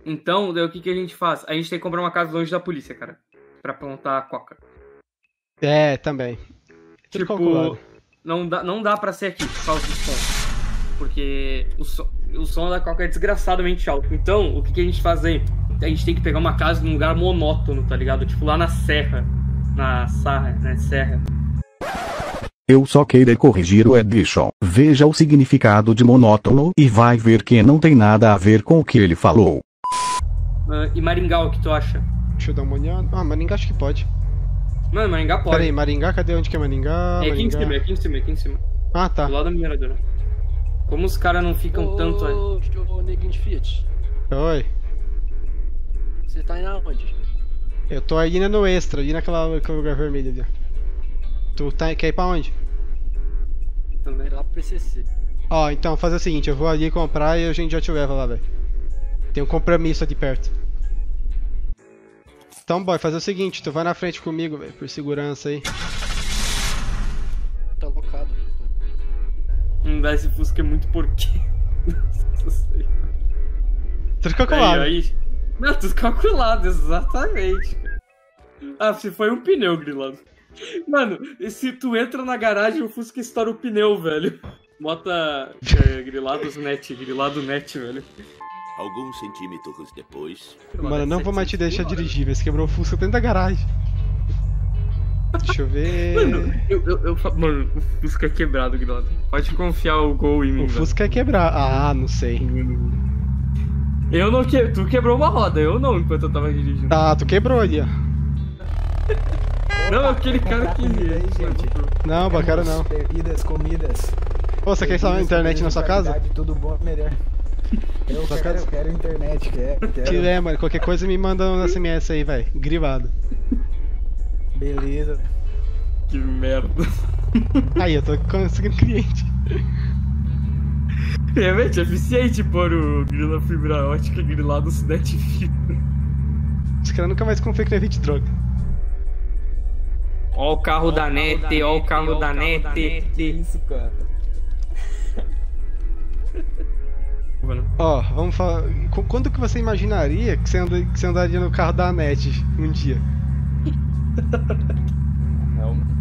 Então, daí o que que a gente faz? A gente tem que comprar uma casa longe da polícia, cara. Pra plantar coca. É, também. Tudo calculado. Não dá pra ser aqui por causa do som. Porque o som da coca é desgraçadamente alto. Então, o que que a gente faz aí? A gente tem que pegar uma casa num lugar monótono, tá ligado? Tipo lá na serra. Na Sarra, né? Serra. Eu só queria corrigir o Edson. Veja o significado de monótono e vai ver que não tem nada a ver com o que ele falou. E Maringá, o que tu acha? Deixa eu dar uma olhada. Ah, Maringá acho que pode. Mano, Maringá pode. Pera aí, Maringá? Cadê onde que é Maringá? É aqui em Maringá. cima, é aqui em cima, é aqui em cima. Ah, tá. Do lado da mineradora. Como os caras não ficam tanto... Ô, neguinho de Fiat. Oi. Você tá indo aonde? Eu tô aí indo no Extra, ali naquele lugar vermelho ali. Tu quer ir pra onde? Também. Lá pro PCC. Ó, então, fazer o seguinte, eu vou ali comprar e a gente já te leva lá, velho. Tem um compromisso aqui perto. Então, boy, fazer o seguinte, tu vai na frente comigo, velho, por segurança aí. Tá locado. Esse Fusca é muito porquinho. Nossa Senhora. Tudo calculado. Aí. Não, tudo calculado, exatamente. Ah, se foi um pneu grilado. Mano, e se tu entra na garagem o Fusca estoura o pneu, velho. Bota grilado net, velho. Alguns centímetros depois... Mano, eu não vou mais te deixar dirigir, velho. Você quebrou o Fusca dentro da garagem. Deixa eu ver... Mano, o Fusca é quebrado, grilado. Pode confiar o Gol em mim, O Fusca é quebrar. Ah, não sei. Eu não Tu quebrou uma roda, eu não, enquanto eu tava dirigindo. Ah, tu quebrou ali, ó. Não, aquele cara que... gente. Não, bacana não. Bebidas, comidas. Pô, você quer instalar internet na sua casa? Tudo bom, melhor. Eu quero internet, quero. Se é, mano, qualquer coisa me manda um SMS aí, velho. Grivado. Beleza. Que merda. Aí, eu tô conseguindo cliente. Realmente é eficiente pôr o grilo na fibra ótica grilado no net fibra. Os caras nunca mais confiam que não é de droga. Ó o carro da net, ó o carro da net. Que isso, cara? Ó, vamos falar. Quando que você imaginaria que você andaria no carro da NET um dia? Realmente.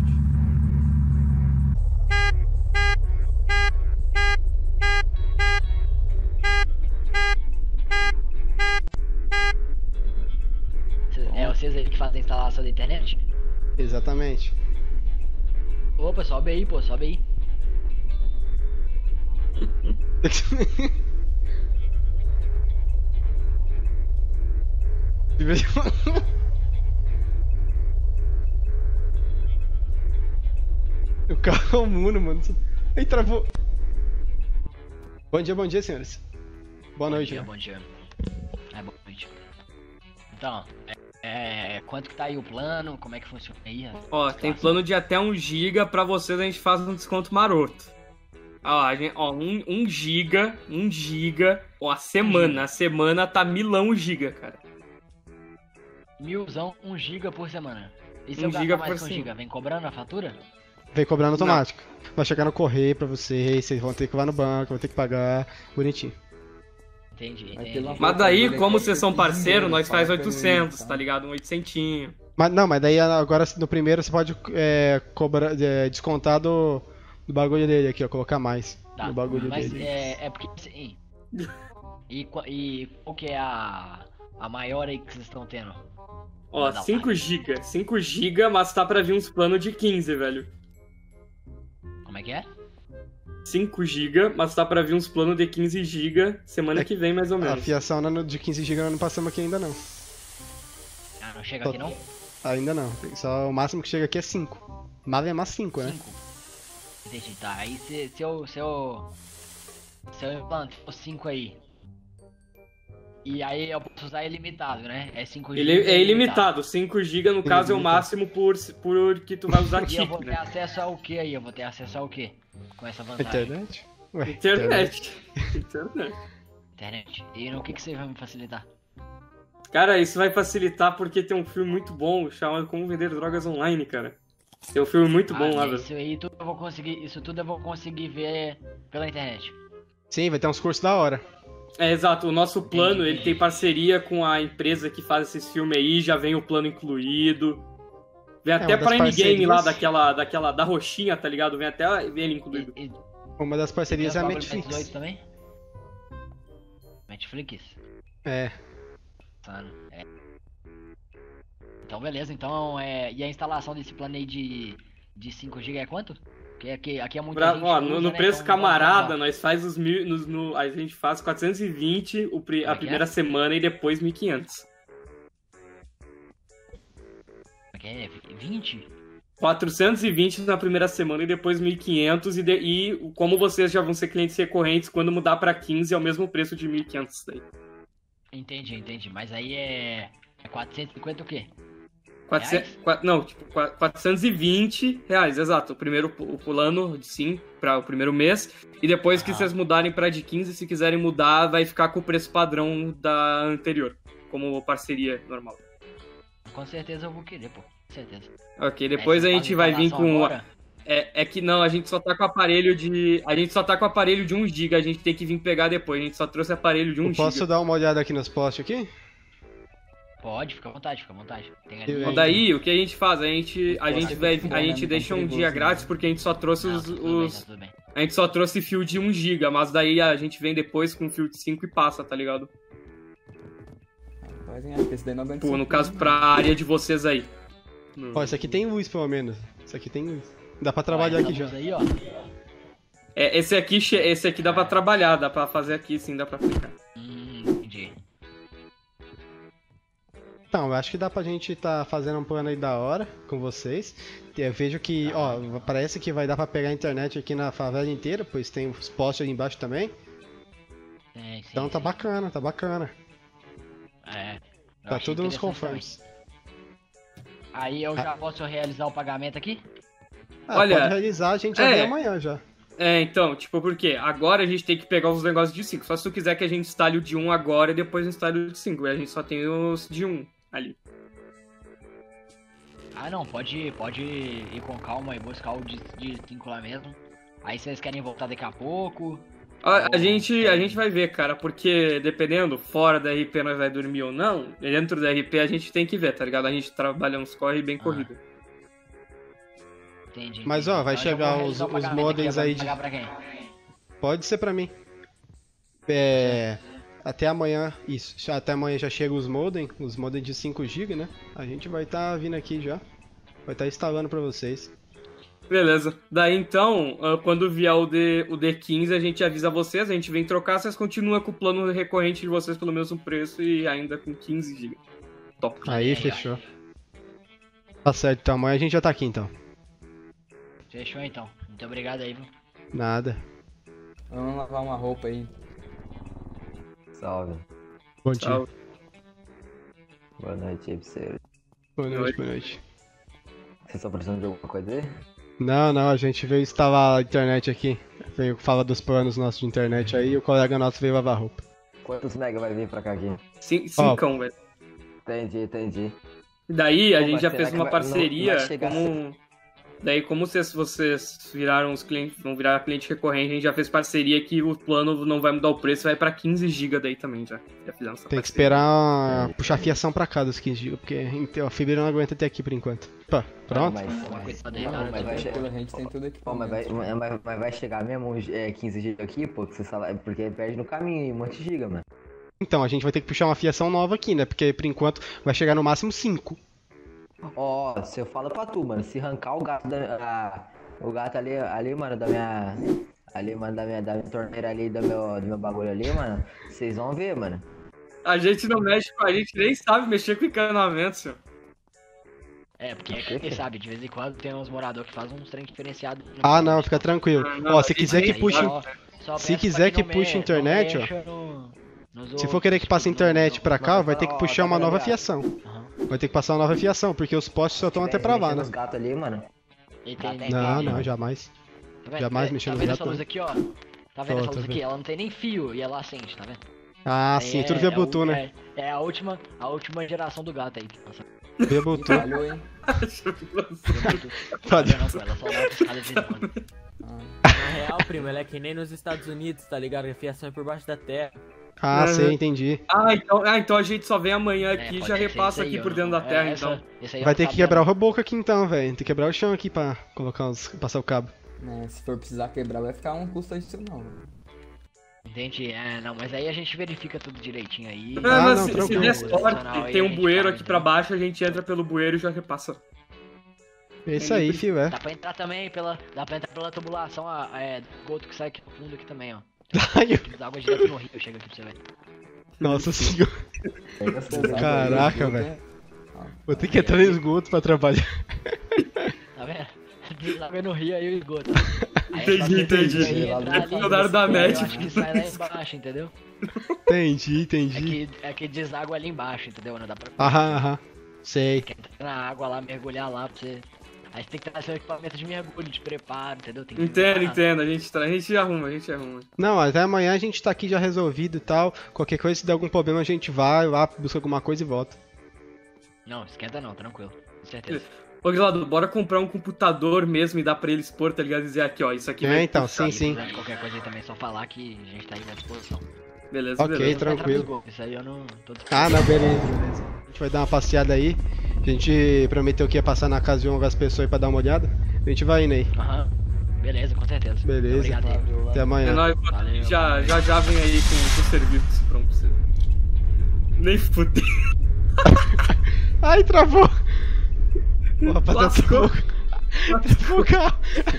É vocês aí que fazem a instalação da internet? Exatamente. Opa, sobe aí, pô, sobe aí. O carro é um Muno, mano. Aí travou. Bom dia, senhores. Boa noite, né? Bom dia. Boa noite. Então, quanto que tá aí o plano? Como é que funciona aí? Ó, tem plano de até 1 GB, pra vocês a gente faz um desconto maroto. Ó, 1 GB, ó, a semana tá 1000 GB, cara. 1000, 1 GB por semana. E se 1 eu giga gastar mais por com 1 GB, vem cobrando a fatura? Vem cobrando automático. Vai chegar no correio pra vocês vão ter que ir lá no banco, vão ter que pagar bonitinho. Entendi. Mas daí, como vocês são parceiros, nós faz 800, tá ligado? 800. Mas daí agora no primeiro você pode cobrar, descontar do bagulho dele aqui, ó, colocar mais no bagulho dele. Mas é porque assim. E qual que é a maior aí que vocês estão tendo? Ó, 5 GB. 5 GB, mas tá pra vir uns planos de 15, velho. Como é que é? 5 GB, mas tá pra vir uns planos de 15 GB semana que vem, mais ou menos. A fiação de 15 GB nós não passamos aqui ainda não. Ah, não chega aqui não? Ainda não. Só o máximo que chega aqui é 5. Mas é mais 5, né? 5. Entendi, tá. Aí se eu implantar os 5 aí. E aí eu posso usar ilimitado, né? É 5 GB. Ele é ilimitado. 5 GB no caso é o máximo por que tu vai usar chip, chip, eu vou ter né? acesso ao que aí? Eu vou ter acesso ao que? Com essa vantagem. Internet? Ué, Internet. Internet. E no que você vai me facilitar? Cara, isso vai facilitar porque tem um filme muito bom chamado Como Vender Drogas Online, cara. Tem um filme muito bom lá, velho. Isso tudo eu vou conseguir ver pela internet. Sim, vai ter uns cursos da hora. Exato. O nosso plano, ele tem parceria com a empresa que faz esses filmes aí, já vem o plano incluído. Vem até uma das Prime Game lá, parcerias- da roxinha, tá ligado? Vem até ele incluído. Uma das parcerias é a Tem os bagulho Netflix. PS2 também? Netflix? É. Mano, é. Então beleza, então e a instalação desse plano aí de 5 GB é quanto? Porque aqui é muito Ó, no preço camarada, nós faz os mil. A gente faz 420 a primeira semana e depois 1.500. É 20? 420 na primeira semana e depois 1.500. E como vocês já vão ser clientes recorrentes, quando mudar pra 15 é o mesmo preço de 1.500 daí. Entendi. Mas aí é 450 o quê? 420 reais, exato. O plano, sim, para o primeiro mês. E depois que vocês mudarem para de 15, se quiserem mudar, vai ficar com o preço padrão da anterior, como parceria normal. Com certeza eu vou querer, pô. Com certeza. Ok, depois a gente vai vir com... É que não, a gente só tá com aparelho de... A gente só tá com aparelho de 1 GB, a gente tem que vir pegar depois. A gente só trouxe aparelho de 1 GB. Posso dar uma olhada aqui nos postes aqui? Pode, fica à vontade. Tem Eu- Então, daí, o que a gente faz? A gente deixa um dia grátis porque a gente só trouxe Tudo bem. A gente só trouxe fio de 1 GB, mas daí a gente vem depois com fio de 5 e passa, tá ligado? Esse daí não aguenta. Pô, no caso, pra área de vocês aí. Ó, esse aqui tem luz, pelo menos. Esse aqui tem luz. Dá pra trabalhar aqui já. Aí, ó. Esse aqui dá pra trabalhar, dá pra fazer aqui sim, dá pra aplicar. Entendi. Então, eu acho que dá pra gente tá fazendo um plano aí da hora com vocês. Eu vejo que, ó, parece que vai dar pra pegar a internet aqui na favela inteira, pois tem os postes ali embaixo também. Sim, Então tá bacana, tá bacana. É. eu Tá achei tudo nos interessante conformes. também. Aí eu já posso realizar o pagamento aqui? Olha, pode realizar, a gente já vem amanhã já. Então, tipo, por quê? Agora a gente tem que pegar os negócios de 5. Só se tu quiser que a gente instale o de 1 agora e depois instale o de 5. A gente só tem os de 1 ali. Ah não, pode ir com calma e buscar o de 5 lá mesmo. Aí vocês querem voltar daqui a pouco? A gente vai ver, cara, porque dependendo, fora da RP nós vai dormir ou não, dentro da RP a gente tem que ver, tá ligado? A gente trabalha uns corre bem corrido. Entendi. Mas, ó, vai Então, eu já chegar vou realizar os o pagamento modems aqui, aí vai pagar pra quem? Pode ser pra mim. Até amanhã, isso. Até amanhã já chegam os modems de 5 GB, né? A gente vai tá vindo aqui já. Vai tá instalando pra vocês. Beleza. Daí então, quando vier o D15, a gente avisa vocês, a gente vem trocar, vocês continuam com o plano recorrente de vocês pelo mesmo preço e ainda com 15 GB. Top. Aí, fechou. Tá certo, então amanhã a gente já tá aqui então. Fechou então. Muito obrigado aí, viu? Nada. Vamos lavar uma roupa aí. Salve. Bom dia. Salve. Boa noite aí pra você. Boa noite, boa noite. Vocês estão precisando de alguma coisa aí? Não, a gente veio instalar a internet aqui. Veio falar dos planos nossos de internet aí e o colega nosso veio lavar roupa. Quantos mega vai vir pra cá aqui? Cincão, velho. Entendi. Daí a Pô, gente mas já será fez que uma vai- parceria não vai chegar Daí, como vocês viraram os clientes, vão virar cliente recorrente, a gente já fez parceria que o plano não vai mudar o preço, vai pra 15 GB daí também já. Já fizemos essa Tem que parceria. esperar puxar a fiação pra cá dos 15 GB, porque a fibra não aguenta até aqui por enquanto. Pá, pronto? Mas vai chegar. A gente tem tudo aqui. Pô, mas vai chegar mesmo 15 GB aqui, pô, que você fala, porque perde no caminho um monte de giga, mano. Então, a gente vai ter que puxar uma fiação nova aqui, né? Porque por enquanto vai chegar no máximo 5. Ó, se eu falo pra tu, mano, se arrancar o gato o gato ali, mano, da minha. Ali, mano, da minha torneira ali, do meu bagulho ali, mano, vocês vão ver, mano. A gente não mexe com a gente, nem sabe mexer com encanamento, senhor. É, porque quem sabe, de vez em quando tem uns moradores que fazem uns trem diferenciados. Ah, não, fica tranquilo. Não, Ó, se quiser que aí, puxe. Se quiser que puxe internet, ó. Se for querer que passe internet pra cá, vai ter que puxar uma nova fiação. Vai ter que passar uma nova fiação, porque os postes só estão até pra lá, né? Os gatos ali, mano. Não, jamais. Jamais mexendo Tá no vendo gato. essa luz aqui, ó? Tá vendo essa Tô luz aqui? vendo. Ela não tem nem fio e ela acende, tá vendo? Ah, Aí sim, tudo via Bluetooth, né? É a última geração do gato aí. Nossa, Via Bluetooth. Falhou, hein? Pode. não, pô, ela só dá piscada de vez em quando. Na real, primo, ela é que nem nos Estados Unidos, tá ligado? A fiação é por baixo da terra. Ah, sei, entendi. Então a gente só vem amanhã aqui e já repassa aqui por dentro da terra, então. Vai ter que quebrar o reboco aqui então, velho. Tem que quebrar o chão aqui pra passar o cabo. Se for precisar quebrar, vai ficar um custo adicional. Entendi, não, mas aí a gente verifica tudo direitinho aí. Não, se der sorte, tem um bueiro aqui pra baixo, a gente entra pelo bueiro e já repassa. É isso aí, filho, Dá pra entrar também pela tubulação, esgoto que sai aqui no fundo aqui também, ó. Água direto no rio, chega aqui pra você ver. Nossa senhora. Caraca, velho. Vou ter que entrar no esgoto pra trabalhar. Tá vendo? Deságua no rio aí o esgoto. Entendi. É funcionário da net. Eu acho que sai lá embaixo, entendeu? Entendi. É que deságua ali embaixo, entendeu? Não dá pra... Aham. Sei. Quer entrar na água lá, mergulhar lá pra você... Aí você tem que trazer seu equipamento de mergulho, de preparo, entendeu? Tem que Entendo. A gente arruma. Não, até amanhã a gente tá aqui já resolvido e tal. Qualquer coisa, se der algum problema, a gente vai lá, busca alguma coisa e volta. Não, esquenta não, tranquilo. Com certeza. Ô, Guilherme, bora comprar um computador mesmo e dar pra ele expor, tá ligado? E dizer aqui, ó, isso aqui vai... então, sim. Qualquer coisa aí também, só falar que a gente tá aí à disposição. Beleza. Tranquilo. Isso aí eu não tô não, beleza. A gente vai dar uma passeada aí. A gente prometeu que ia passar na casa de umas pessoas aí pra dar uma olhada. A gente vai indo aí. Beleza, com certeza. Beleza. Obrigado aí. Até amanhã. É nóis, já vem aí com o serviço pronto pra você. Nem fudeu. Ai, travou. Porra, travou o carro.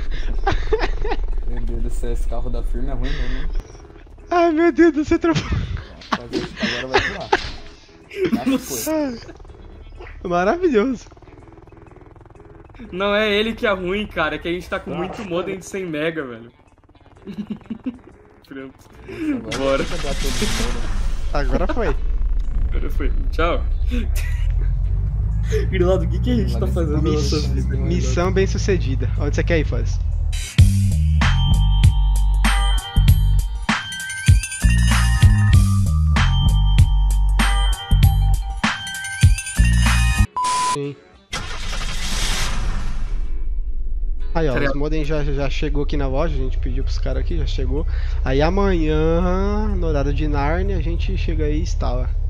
Meu Deus do céu, esse carro da firma é ruim mesmo, né? Ai, meu Deus do céu, travou. Agora vai voar. Acho que foi. Maravilhoso. Não é ele que é ruim, cara, é que a gente tá com muito modem de 100 mega, velho. Pronto. Bora. Agora foi. Tchau. Grilado, o que a gente tá fazendo na nossa vida? Missão bem sucedida. Onde você quer ir, Faz? Sim. Aí, ó, os modem já chegou aqui na loja, a gente pediu pros caras aqui, já chegou. Aí amanhã, no horário de Narnia, a gente chega aí e instala.